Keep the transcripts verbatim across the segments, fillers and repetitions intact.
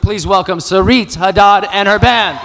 Please welcome Sarit Haddad and her band.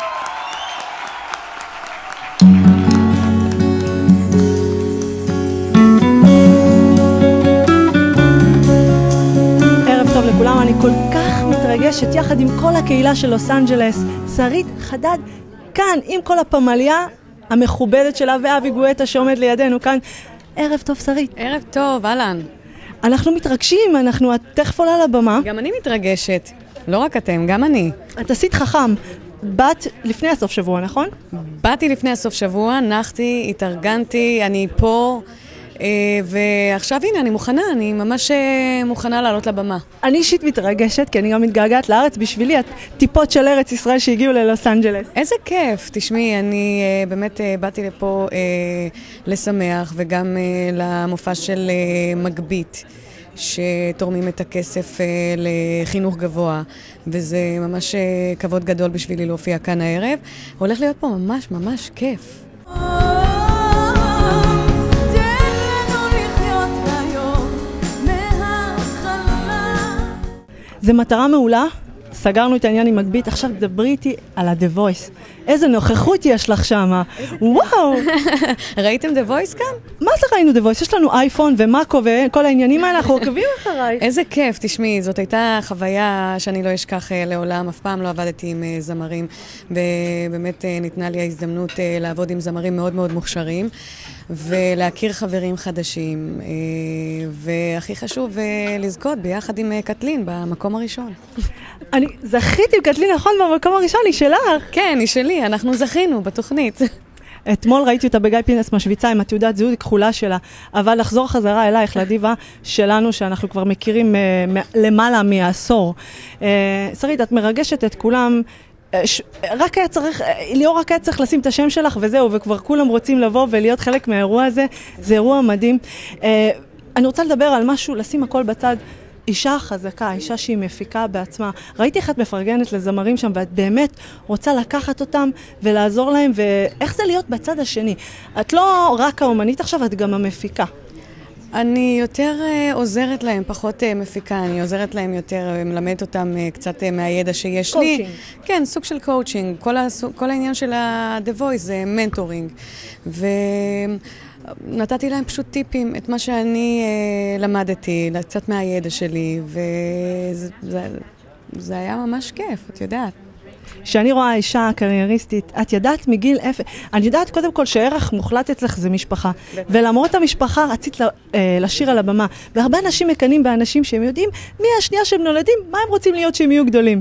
ערב טוב לכולם, אני כל כך מתרגשת יחד עם כל הקהילה של לוס אנג'לס. שרית חדד כאן עם כל הפמליה המכובדת שלה ואבי גואטה שעומד לידינו כאן. ערב טוב שרית. ערב טוב, אהלן. אנחנו מתרגשים, אנחנו תכף עולה לבמה. גם אני מתרגשת, לא רק אתם, גם אני. את עשית חכם, באת לפני הסוף שבוע, נכון? באתי לפני הסוף שבוע, נחתי, התארגנתי, אני פה, ועכשיו הנה, אני מוכנה, אני ממש מוכנה לעלות לבמה. אני אישית מתרגשת, כי אני גם מתגעגעת לארץ בשבילי, הטיפות של ארץ ישראל שהגיעו ללוס אנג'לס. איזה כיף, תשמעי, אני באמת באתי לפה לשמח, וגם למופע של מגבית, שתורמים את הכסף לחינוך גבוה, וזה ממש כבוד גדול בשבילי להופיע כאן הערב. הולך להיות פה ממש ממש כיף. זה מטרה מעולה, סגרנו את העניין עם מגבית, עכשיו דברי איתי על ה-The Voice. איזה נוכחות יש לך שמה, וואו! ראיתם The Voice כאן? מה זה ראינו The Voice? יש לנו אייפון ומאקו וכל העניינים האלה, אנחנו עוקבים אחריי. איזה כיף, תשמעי, זאת הייתה חוויה שאני לא אשכח לעולם, אף פעם לא עבדתי עם זמרים, ובאמת ניתנה לי ההזדמנות לעבוד עם זמרים מאוד מאוד מוכשרים, ולהכיר חברים חדשים, והכי חשוב לזכות ביחד עם קטלין במקום הראשון. אני זכיתי עם קטלין, נכון, במקום הראשון, היא שלך. כן, היא שלי, אנחנו זכינו בתוכנית. אתמול ראיתי אותה בגיא פינס משוויצה עם התעודת זהות כחולה שלה, אבל לחזור חזרה אלייך לדיבה שלנו, שאנחנו כבר מכירים למעלה מעשור. שרית, את מרגשת את כולם, רק היה צריך, ליאור רק היה צריך לשים את השם שלך וזהו, וכבר כולם רוצים לבוא ולהיות חלק מהאירוע הזה. זה אירוע מדהים. אני רוצה לדבר על משהו, לשים הכל בצד. אישה חזקה, אישה שהיא מפיקה בעצמה. ראיתי איך את מפרגנת לזמרים שם, ואת באמת רוצה לקחת אותם ולעזור להם, ואיך זה להיות בצד השני. את לא רק האומנית עכשיו, את גם המפיקה. אני יותר uh, עוזרת להם, פחות uh, מפיקה, אני עוזרת להם יותר, מלמדת אותם uh, קצת uh, מהידע שיש קואוצ'ינג. לי. כן, סוג של קואוצ'ינג. כל, הסוג, כל העניין של ה-The Voice זה מנטורינג. ונתתי להם פשוט טיפים, את מה שאני uh, למדתי, קצת מהידע שלי, וזה זה, זה היה ממש כיף, את יודעת. שאני רואה אישה קרייריסטית, את ידעת מגיל אפס, אני יודעת קודם כל שערך מוחלט אצלך זה משפחה, ולמרות המשפחה רצית לשיר על הבמה, והרבה אנשים מקנים באנשים שהם יודעים מי השנייה שהם נולדים, מה הם רוצים להיות שהם יהיו גדולים.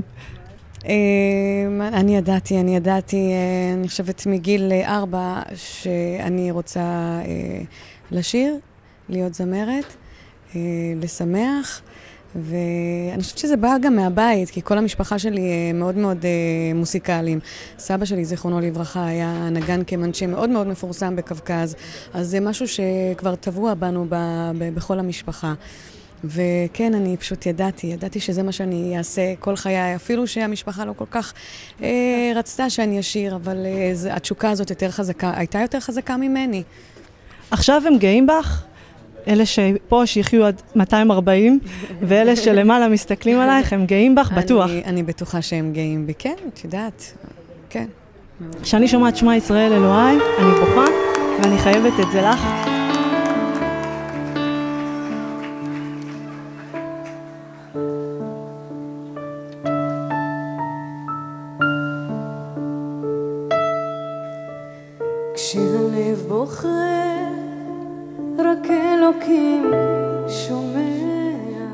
אני ידעתי, אני ידעתי, אני חושבת מגיל ארבע שאני רוצה לשיר, להיות זמרת, לשמח, ואני חושבת שזה בא גם מהבית, כי כל המשפחה שלי מאוד מאוד מוסיקליים. סבא שלי, זיכרונו לברכה, היה נגן כמנשה מאוד מאוד מפורסם בקווקז, אז זה משהו שכבר טבוע בנו בכל המשפחה. וכן, אני פשוט ידעתי, ידעתי שזה מה שאני אעשה כל חיי, אפילו שהמשפחה לא כל כך אה, רצתה שאני אשיר, אבל אה, זה, התשוקה הזאת יותר חזקה, הייתה יותר חזקה ממני. עכשיו הם גאים בך? אלה שפה שיחיו עד מאתיים וארבעים, ואלה שלמעלה מסתכלים עלייך, הם גאים בך, בטוח. אני, אני בטוחה שהם גאים בי, כן, את יודעת, כן. כשאני שומעת שמע ישראל אלוהי, אני בוכה, ואני חייבת את זה לך. כשהלב בוחר רק אלוקים שומע,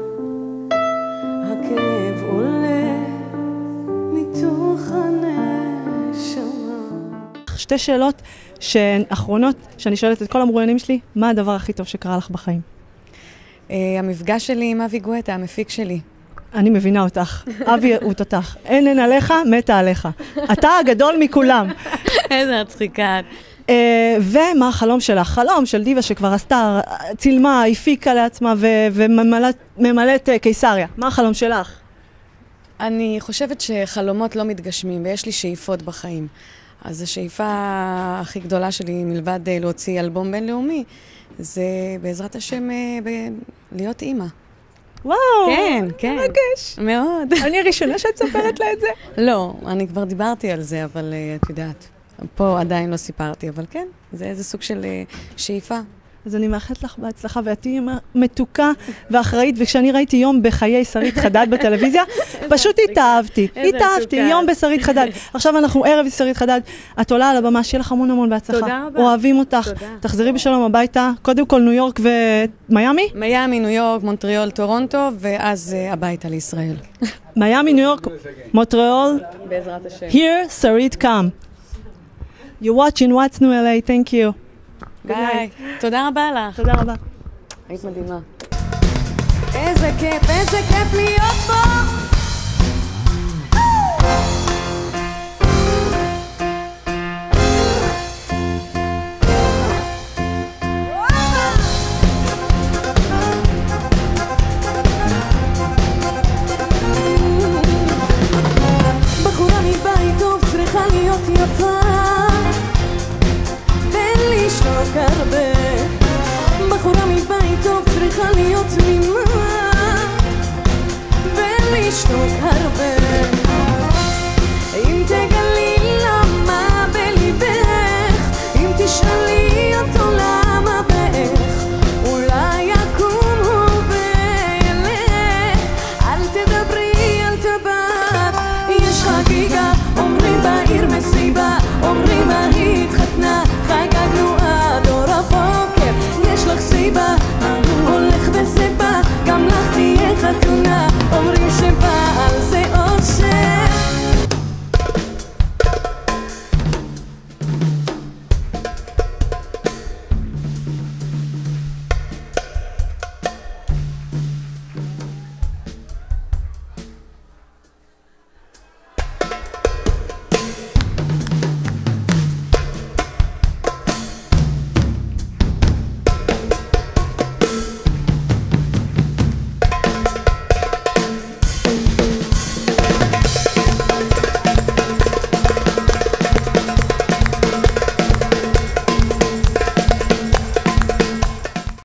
הכאב עולה מתוך הנשמה. שתי שאלות שהן אחרונות, שאני שואלת את כל המרואיינים שלי, מה הדבר הכי טוב שקרה לך בחיים? המפגש שלי עם אבי גואטה, המפיק שלי. אני מבינה אותך, אבי הוא תותח. אין אין עליך, מתה עליך. אתה הגדול מכולם. איזה הצחיקה. ומה החלום שלך? חלום של דיבה שכבר עשתה, צילמה, הפיקה לעצמה וממלאת קיסריה. מה החלום שלך? אני חושבת שחלומות לא מתגשמים, ויש לי שאיפות בחיים. אז השאיפה הכי גדולה שלי, מלבד להוציא אלבום בינלאומי, זה בעזרת השם להיות אימא. וואו. כן, כן. מרגש. מאוד. אני הראשונה שאת סופרת לה את זה? לא, אני כבר דיברתי על זה, אבל את יודעת, פה עדיין לא סיפרתי, אבל כן, זה איזה סוג של שאיפה. אז אני מאחלת לך בהצלחה, ואת תהיי מתוקה ואחראית, וכשאני ראיתי יום בחיי שרית חדד בטלוויזיה, פשוט התאהבתי, התאהבתי, יום בשרית חדד. עכשיו אנחנו ערב שרית חדד, את עולה על הבמה, שיהיה לך המון המון בהצלחה. תודה רבה. אוהבים אותך, תחזרי בשלום הביתה, קודם כל ניו יורק ומיאמי? מיאמי, ניו יורק, מונטריאול, טורונטו, ואז הביתה לישראל. מיאמי, ניו יורק, מונטריאול, בעזרת השם. here, שרית come. You're watching What's New אל איי, thank you. ביי. תודה רבה לך. תודה רבה. היית מדהימה. איזה כיף, איזה כיף להיות פה! בחורה מבית טוב צריכה להיות יפה, תן לי שוק הרבה. בחורה מבית טוב צריכה להיות תמימה, ולשתוק הרבה.